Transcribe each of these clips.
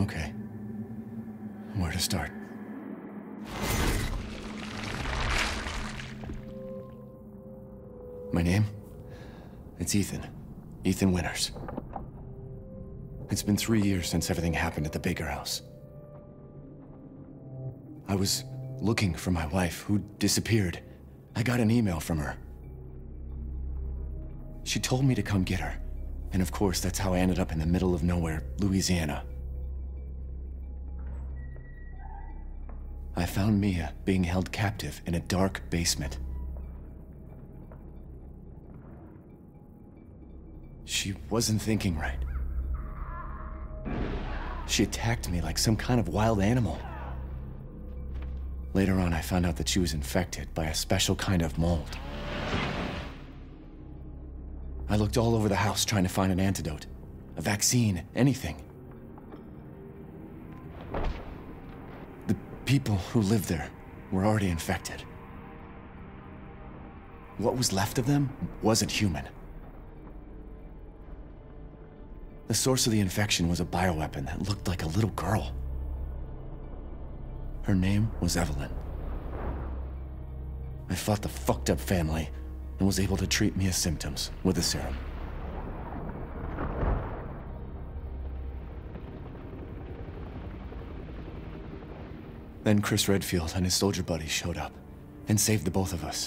Okay. Where to start? My name? It's Ethan. Ethan Winters. It's been 3 years since everything happened at the Baker house. I was looking for my wife, who disappeared. I got an email from her. She told me to come get her. And of course, that's how I ended up in the middle of nowhere, Louisiana. I found Mia being held captive in a dark basement. She wasn't thinking right. She attacked me like some kind of wild animal. Later on, I found out that she was infected by a special kind of mold. I looked all over the house trying to find an antidote, a vaccine, anything. The people who lived there were already infected. What was left of them wasn't human. The source of the infection was a bioweapon that looked like a little girl. Her name was Evelyn. I fought the fucked up family and was able to treat Mia's symptoms with a serum. Then Chris Redfield and his soldier buddies showed up and saved the both of us.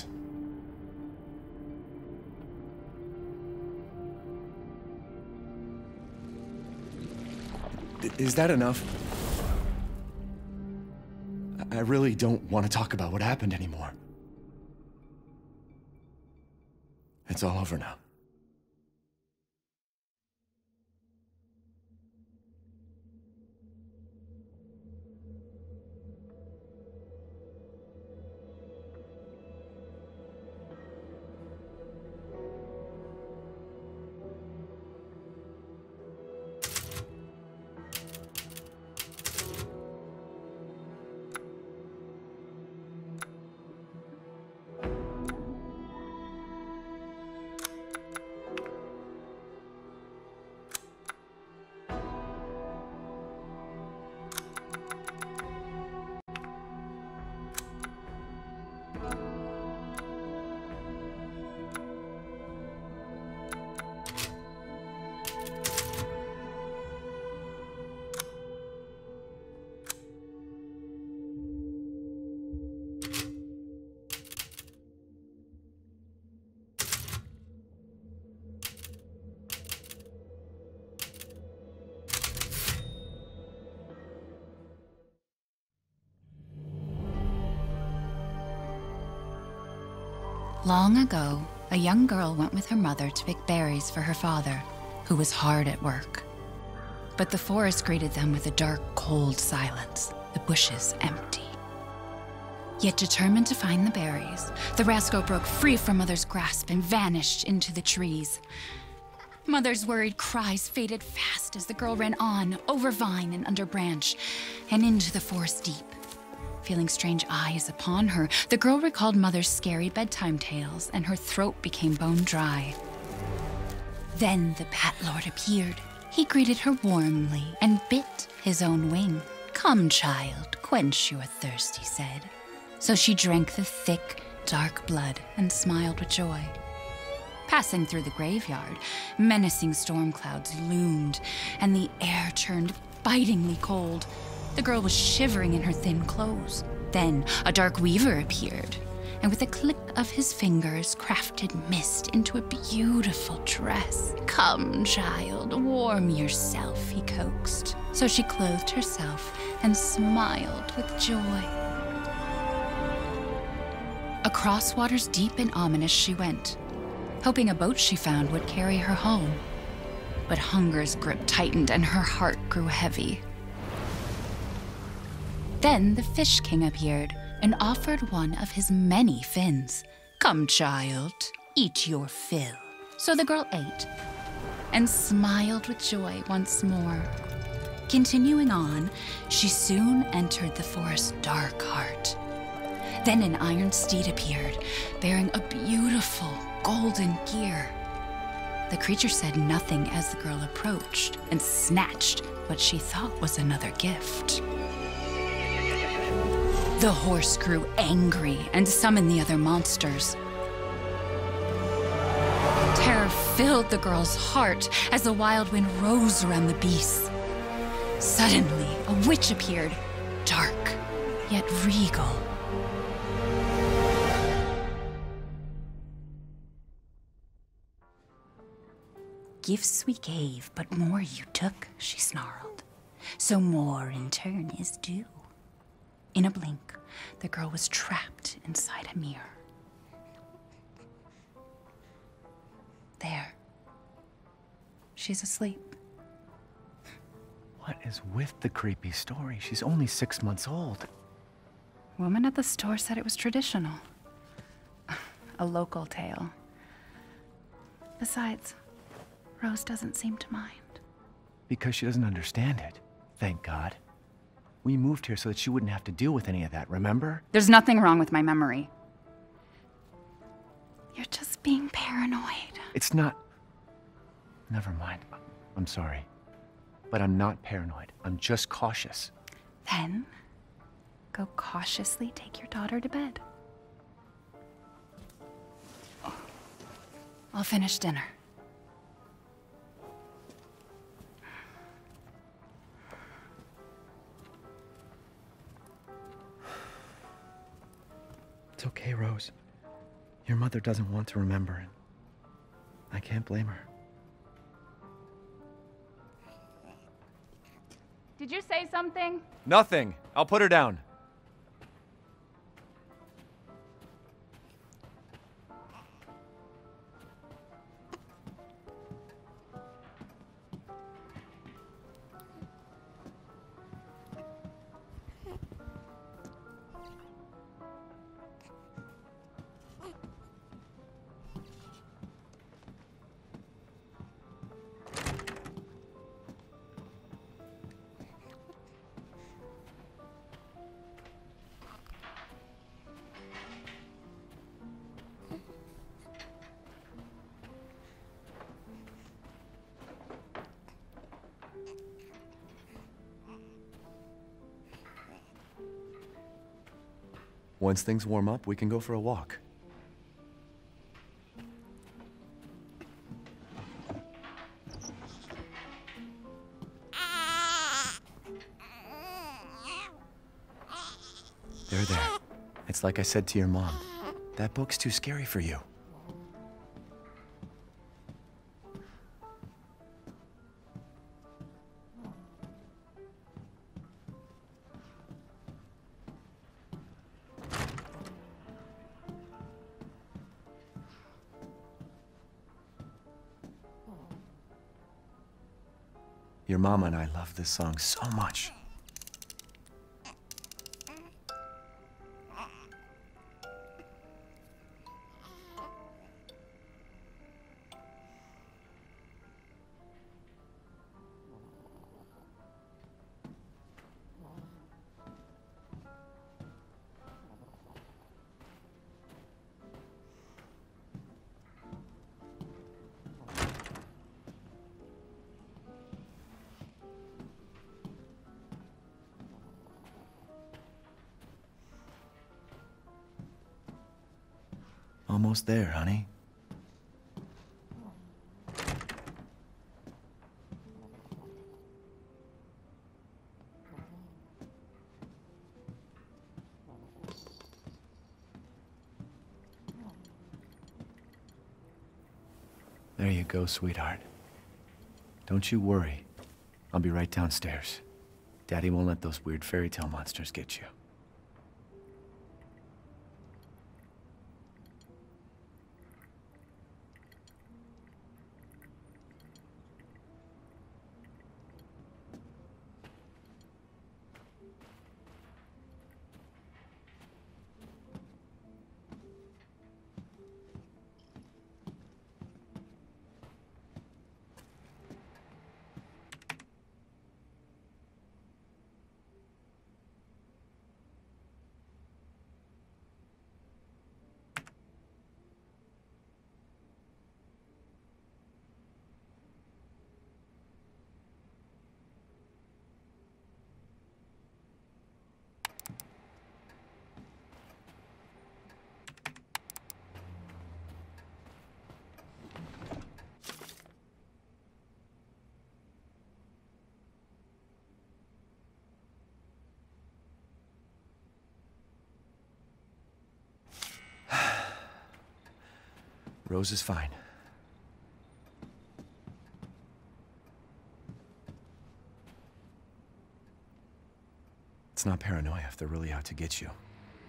Is that enough? I really don't want to talk about what happened anymore. It's all over now. Long ago, a young girl went with her mother to pick berries for her father, who was hard at work. But the forest greeted them with a dark, cold silence, the bushes empty. Yet determined to find the berries, the rascal broke free from Mother's grasp and vanished into the trees. Mother's worried cries faded fast as the girl ran on, over vine and under branch, and into the forest deep. Feeling strange eyes upon her, the girl recalled Mother's scary bedtime tales, and her throat became bone dry. Then the Bat Lord appeared. He greeted her warmly and bit his own wing. "Come, child, quench your thirst," he said. So she drank the thick, dark blood and smiled with joy. Passing through the graveyard, menacing storm clouds loomed, and the air turned bitingly cold. The girl was shivering in her thin clothes. Then a dark weaver appeared, and with a click of his fingers, crafted mist into a beautiful dress. "Come, child, warm yourself," he coaxed. So she clothed herself and smiled with joy. Across waters deep and ominous she went, hoping a boat she found would carry her home. But hunger's grip tightened and her heart grew heavy. Then the Fish King appeared and offered one of his many fins. "Come, child, eat your fill." So the girl ate and smiled with joy once more. Continuing on, she soon entered the forest's dark heart. Then an iron steed appeared, bearing a beautiful golden gear. The creature said nothing as the girl approached and snatched what she thought was another gift. The horse grew angry and summoned the other monsters. Terror filled the girl's heart as the wild wind rose around the beasts. Suddenly, a witch appeared, dark, yet regal. Gifts we gave, but more you took, she snarled. So more in turn is due. In a blink, the girl was trapped inside a mirror. There. She's asleep. What is with the creepy story? She's only 6 months old. Woman at the store said it was traditional. A local tale. Besides, Rose doesn't seem to mind. Because she doesn't understand it. Thank God. We moved here so that she wouldn't have to deal with any of that, remember? There's nothing wrong with my memory. You're just being paranoid. It's not... Never mind. I'm sorry. But I'm not paranoid. I'm just cautious. Then, go cautiously take your daughter to bed. I'll finish dinner. It's okay, Rose. Your mother doesn't want to remember it. I can't blame her. Did you say something? Nothing. I'll put her down. Once things warm up, we can go for a walk. There. It's like I said to your mom. That book's too scary for you. Your mama and I love this song so much. Almost there, honey. There you go, sweetheart. Don't you worry. I'll be right downstairs. Daddy won't let those weird fairy tale monsters get you. Rose is fine. It's not paranoia if they're really out to get you.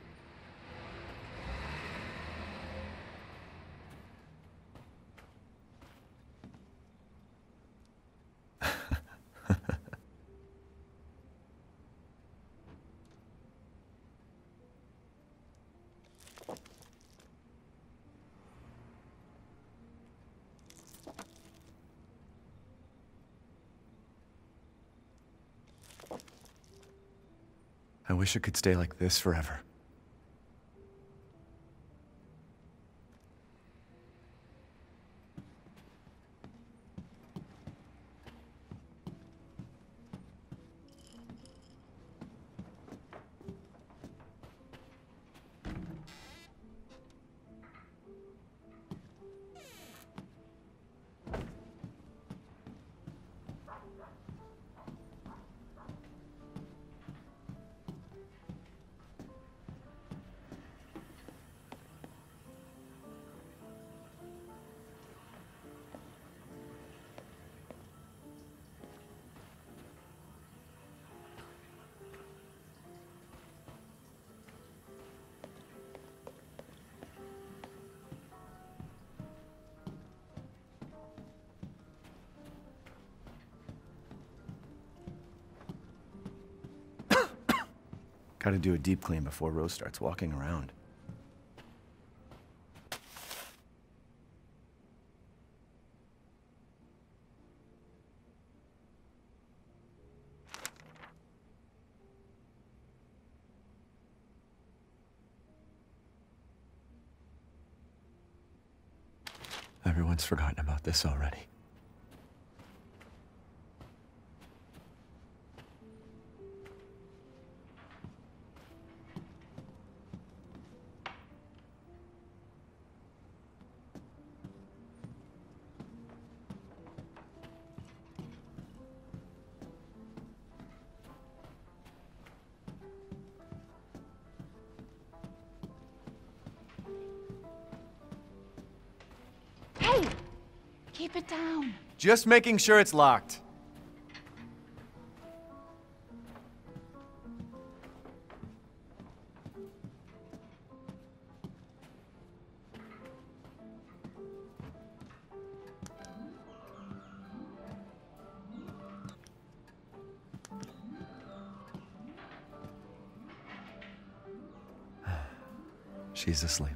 I wish it could stay like this forever. Gotta do a deep clean before Rose starts walking around. Everyone's forgotten about this already. Keep it down. Just making sure it's locked. She's asleep.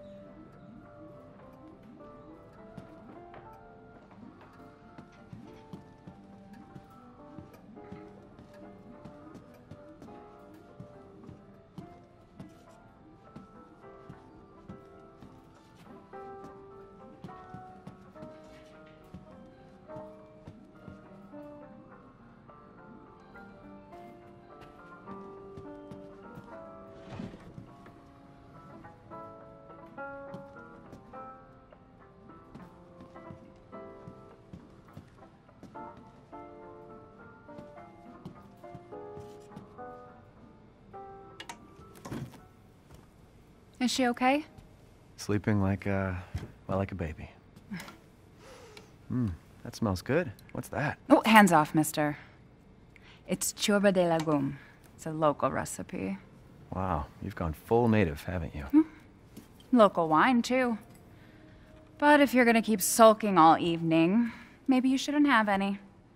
Is she okay? Sleeping like well, like a baby. That smells good. What's that? Oh, hands off, mister. It's churba de legume. It's a local recipe. Wow, you've gone full native, haven't you? Local wine, too. But if you're gonna keep sulking all evening, maybe you shouldn't have any.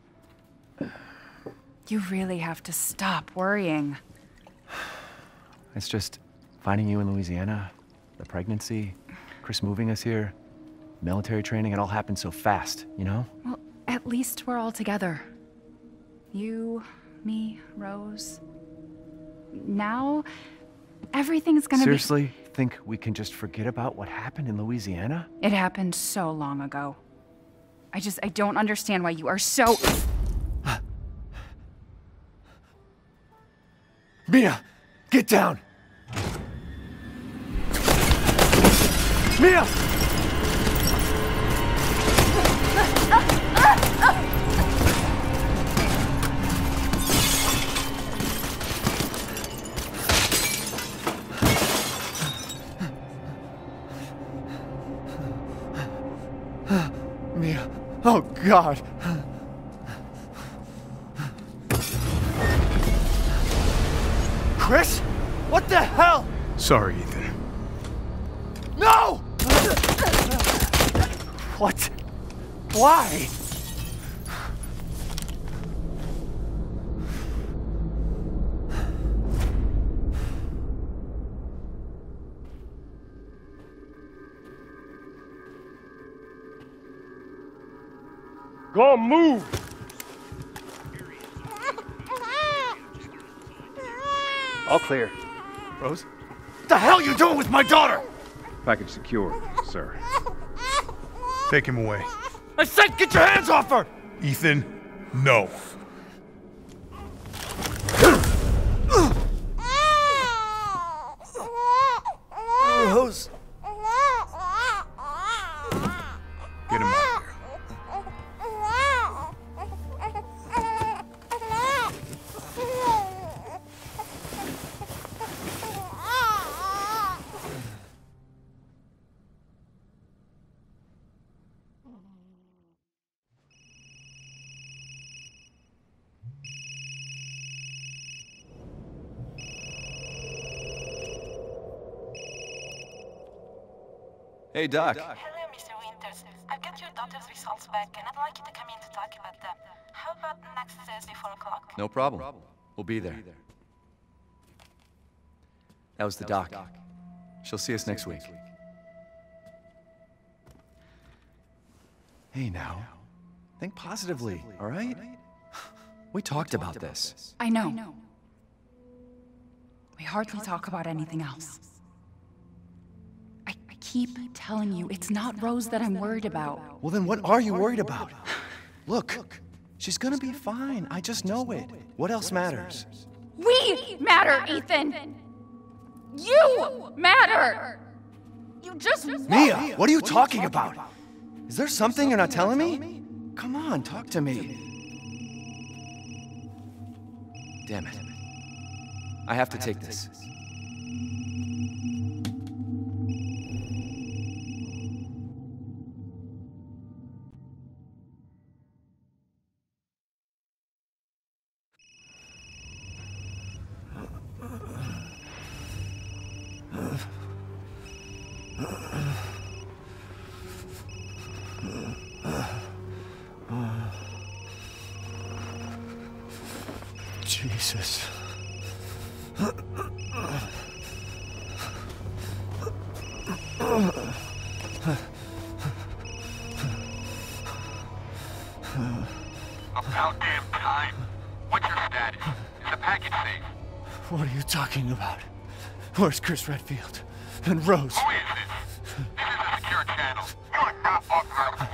You really have to stop worrying. It's just finding you in Louisiana, the pregnancy, Chris moving us here, military training, it all happened so fast, you know? Well, at least we're all together. You, me, Rose. Now, everything's gonna Seriously? Think we can just forget about what happened in Louisiana? It happened so long ago. I don't understand why you are so... Mia! Get down! Mia! Mia. Oh, God. Chris? What the hell? Sorry, Ethan. No! What? Why? Go move! All clear. Rose? What the hell are you doing with my daughter? Package secure, sir. Take him away. I said get your hands off her! Ethan, no. Rose. Get him out of here. Hey, Doc. Hello, Mr. Winters. I've got your daughter's results back, and I'd like you to come in to talk about them. How about next Thursday, 4 o'clock? No problem. We'll be there. That was the doc. She'll see us next week. Hey, now. Think positively, all right? We talked about this. I know. We hardly talk about anything else. I keep telling you, it's not Rose that I'm worried about. Well, then what are you worried about? Look, she's gonna be fine. I just know it. What else matters? We matter, Ethan! You matter! You just... Mia, what are you talking about? Is there something you're not telling me? Come on, talk to me. Damn it. I have to take this. Jesus. About damn time. What's your status? Is the package safe? What are you talking about? Where's Chris Redfield? And Rose? Who is this? This is a secure channel. You are not authorized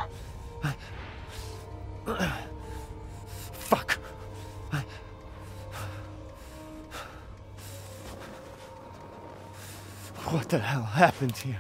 to use it. Fuck. What the hell happened here?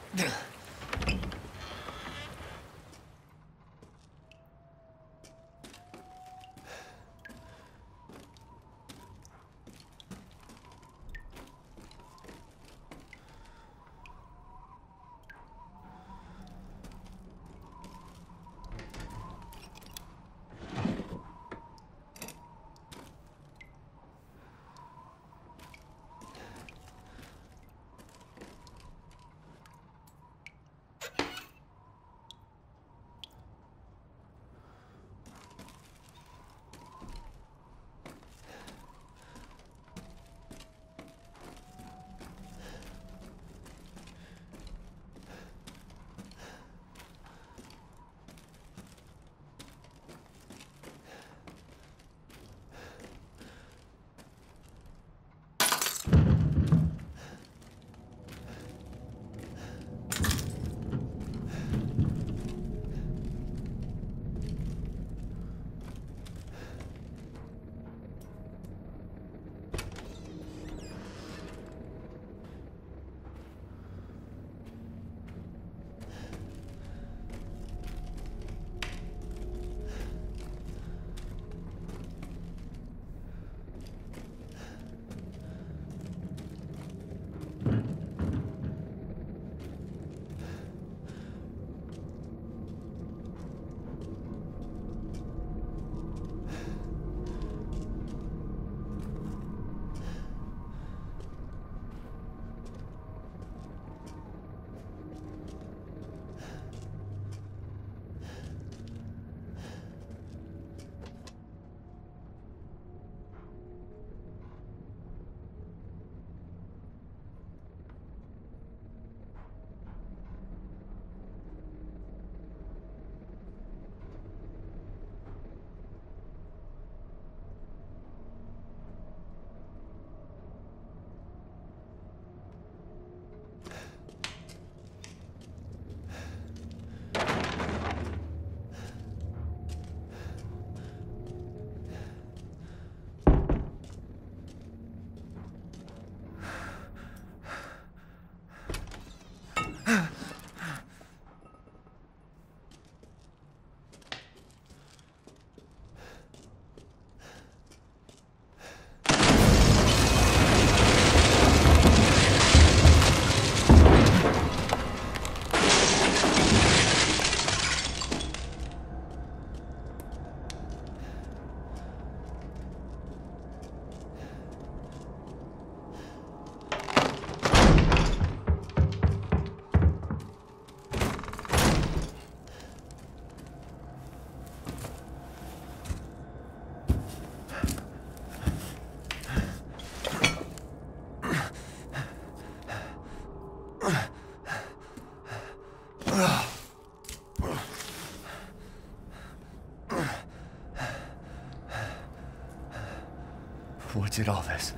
What did all this?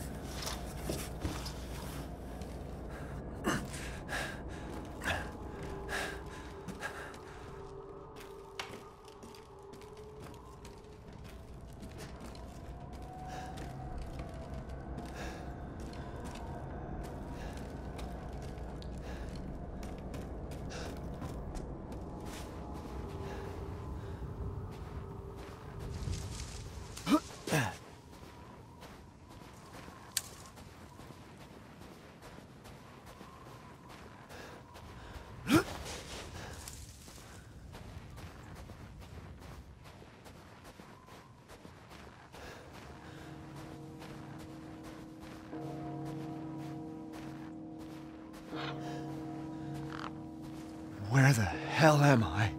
Where the hell am I?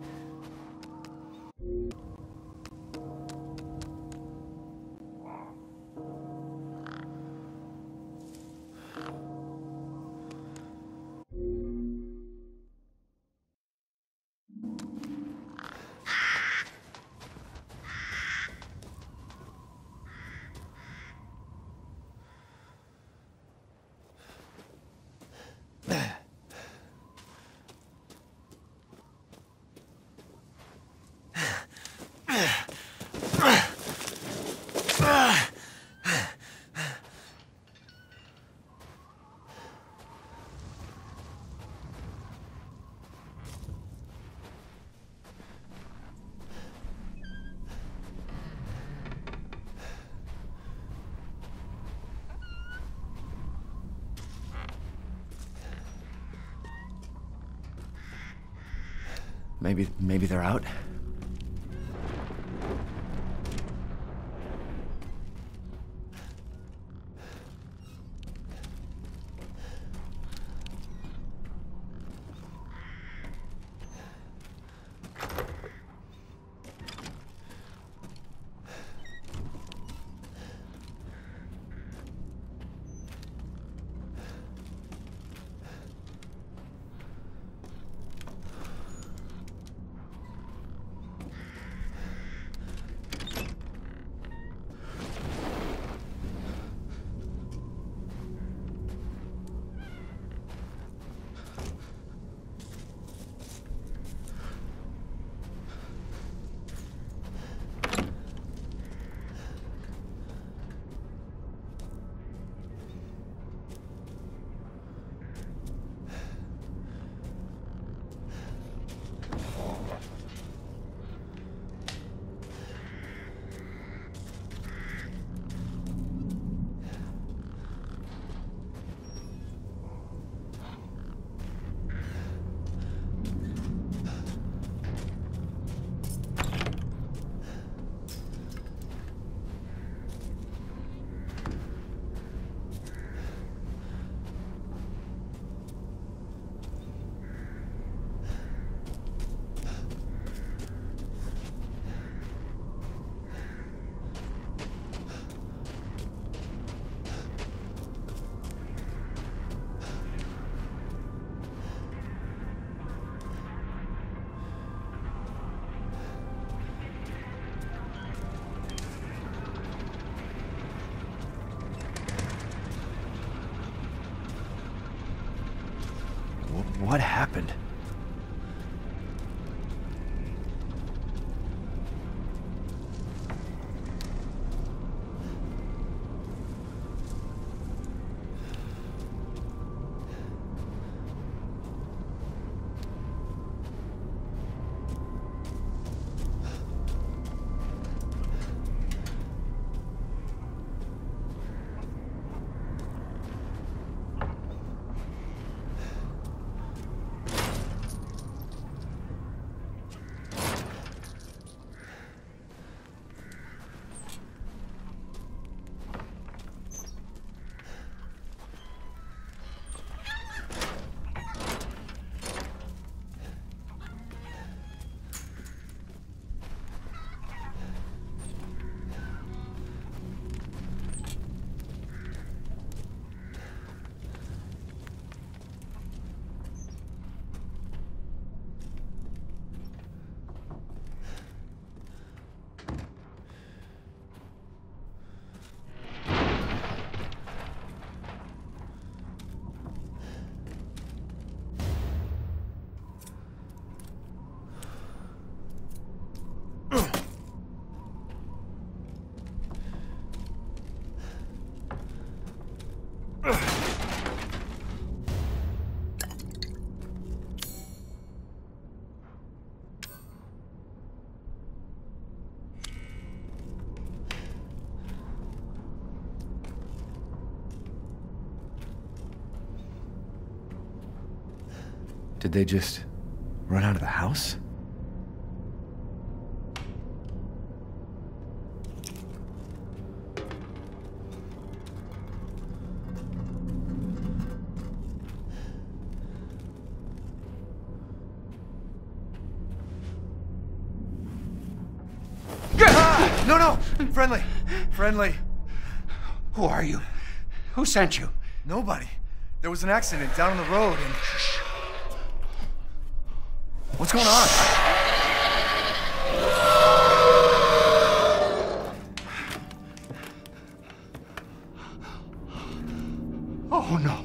Maybe they're out? What happened? Did they just run out of the house? No! Friendly! Friendly! Who are you? Who sent you? Nobody. There was an accident down on the road and... What's going on? Oh, no.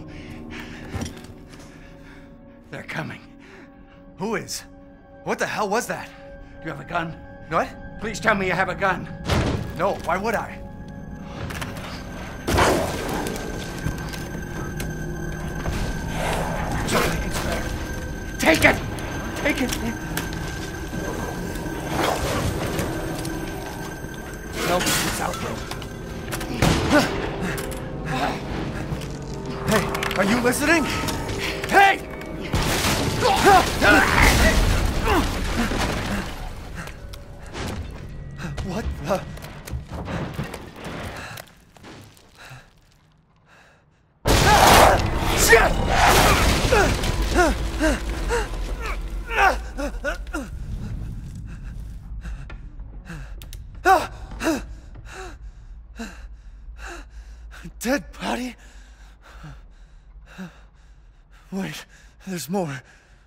They're coming. Who is? What the hell was that? Do you have a gun? What? Please tell me you have a gun. No, why would I? It's there. Take it! Take it! Help us out there. Hey, are you listening? Hey! Dead body? Wait, there's more.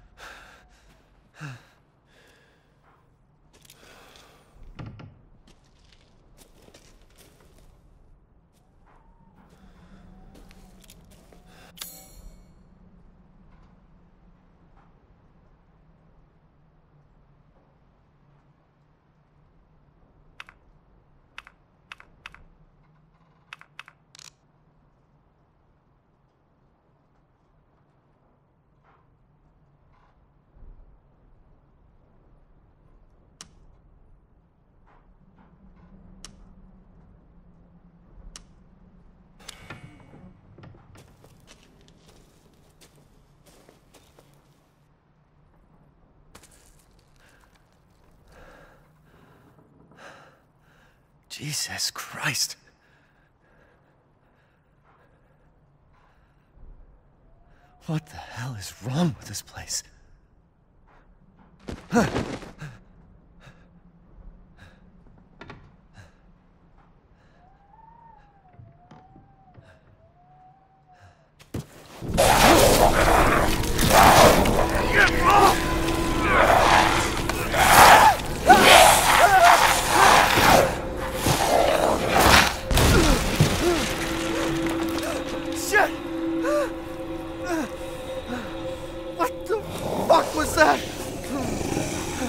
Jesus Christ. What the hell is wrong with this place? Shit! What the fuck was that?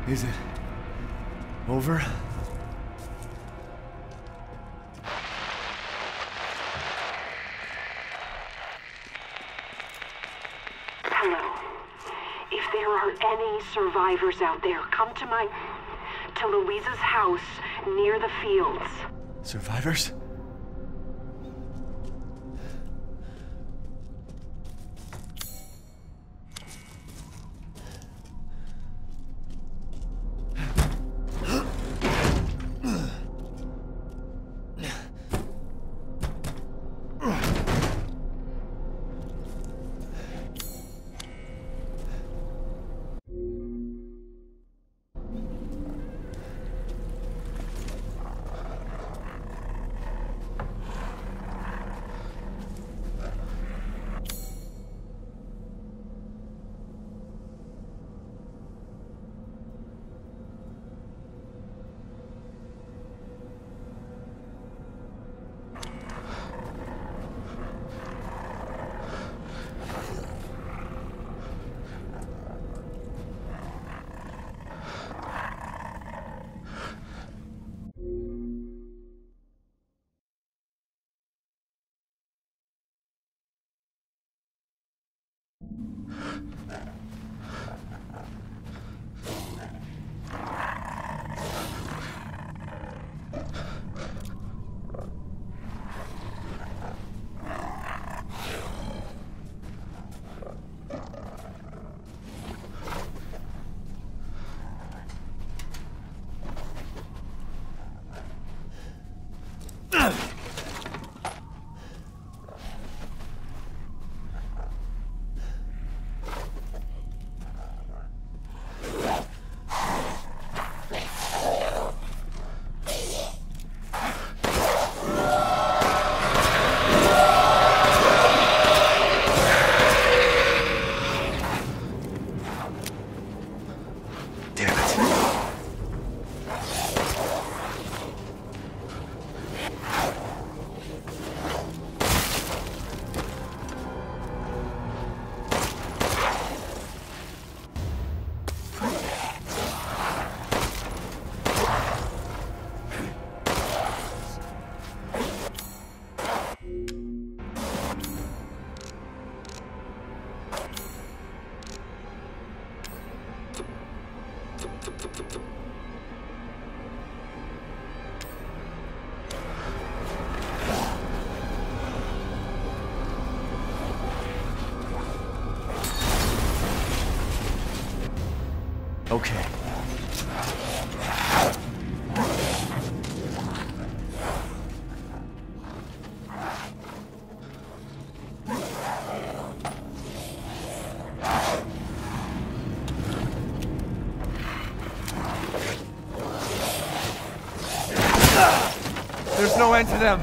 Is it over? Hello. If there are any survivors out there, come to Louisa's house near the fields. Survivors? Okay. There's no end to them.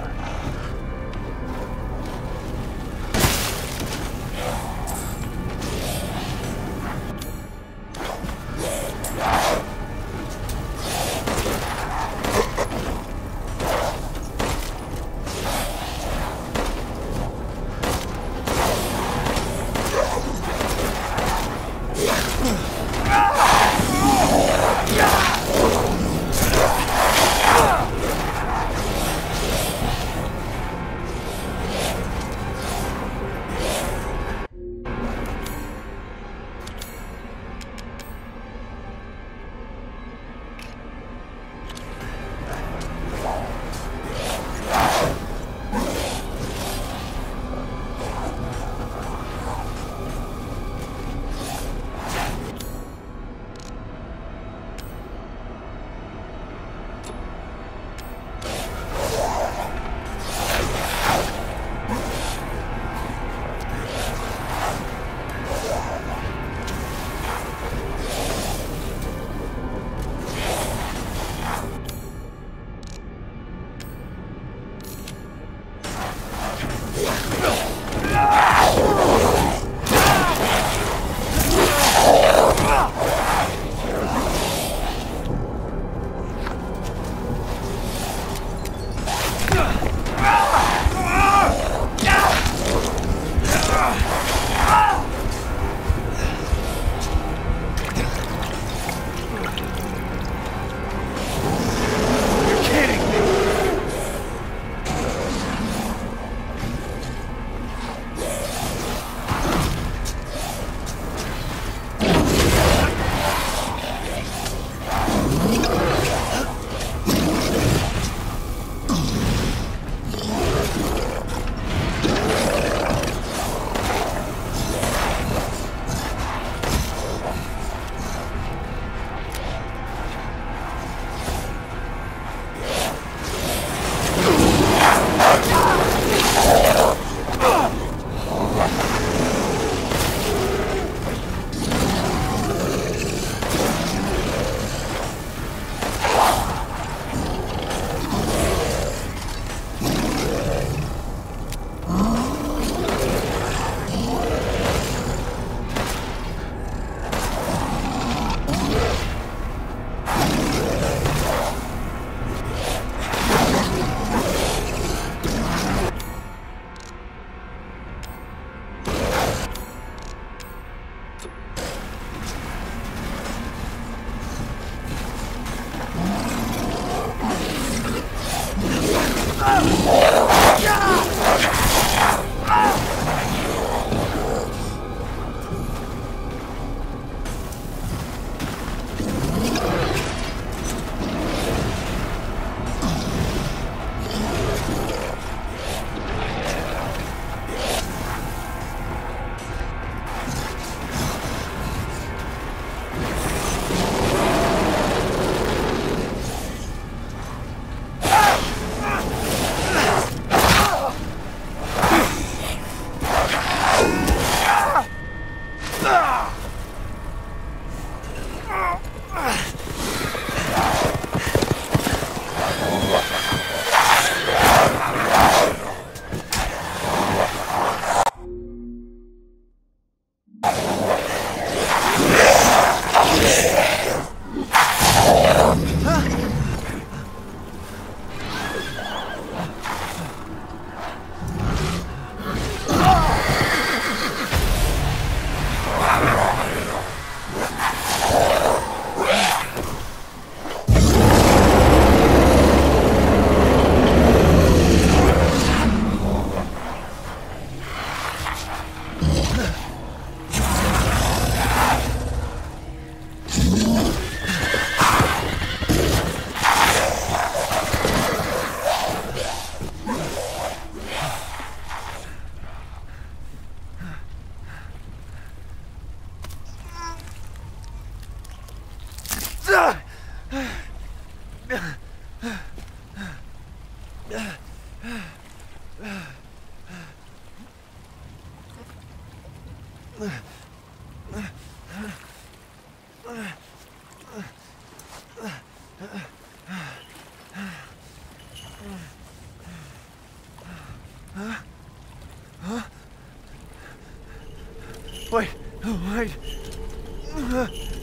Wait.